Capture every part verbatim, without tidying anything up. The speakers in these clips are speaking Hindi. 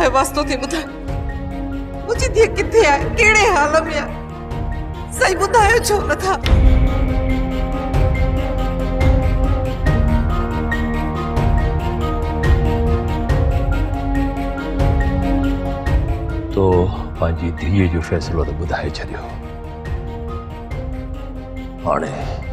अल्लाह वास्तो थे बुधा मुझे दिए किथे आए केड़े हाल में आ सही बुधायो छो न था। तो पांजी धीअ जो फैसलो तो बुधाए छड़ियो। हाणे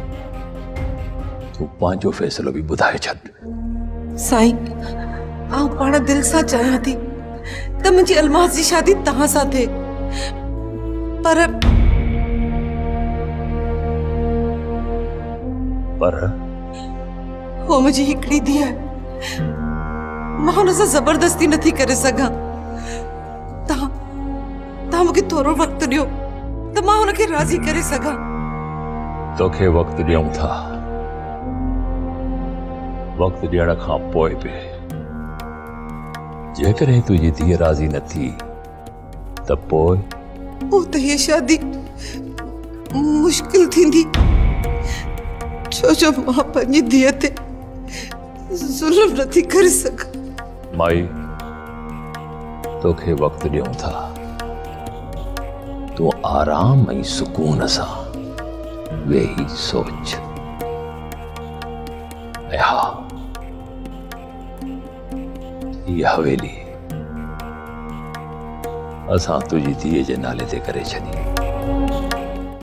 तू पांजो फैसलो भी बुधाए छड़। साईं आ पाण दिल सा चाहा थी त मुझी अलमास जी शादी तहां सा थे पर पर वो मुझी हिकड़ी दी है मां हुन सां जबरदस्ती नथी करे सघां। तहां तहां मूंखे थोरो वक्त दियो त मां हुनखे राज़ी करे सघां। तोखे वक्त ॾियूं था वक्त ॾियण खां पोइ बि जेकॾहिं तुंहिंजी धीअ राज़ी न थी त पोइ पोइ त हीअ शादी मुश्किल थींदी छो जो मां पंहिंजी धीअ ते ज़ुल्म नथी करे सघां। माई तोखे वक्त ॾियूं था तूं आराम ऐं सुकून सां वेही सोच। ऐं हा ये हवेली असां तुझी धीअ जे नाले ते करे छॾी।